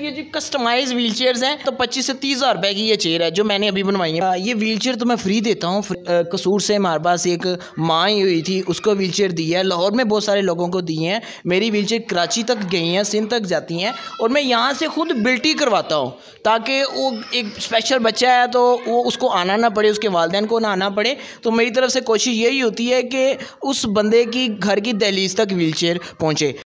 ये जो customise wheel chairs हैं तो 25 से 30 हज़ार रुपए की ये चेयर है जो मैंने अभी बनवाई है। ये व्हील चेयर तो मैं फ्री देता हूँ। कसूर से हमारे पास एक माँ ही हुई थी, उसको व्हील चेयर दी है। लाहौर में बहुत सारे लोगों को दी हैं। मेरी व्हील चेयर कराची तक गई हैं, सिंध तक जाती हैं और मैं यहाँ से खुद बिल्टी करवाता हूँ ताकि वो एक स्पेशल बच्चा है तो वो उसको आना ना पड़े, उसके वालिदैन को ना आना पड़े। तो मेरी तरफ से कोशिश यही होती है कि उस बंदे की घर की दहलीज तक व्हील चेयर पहुँचे।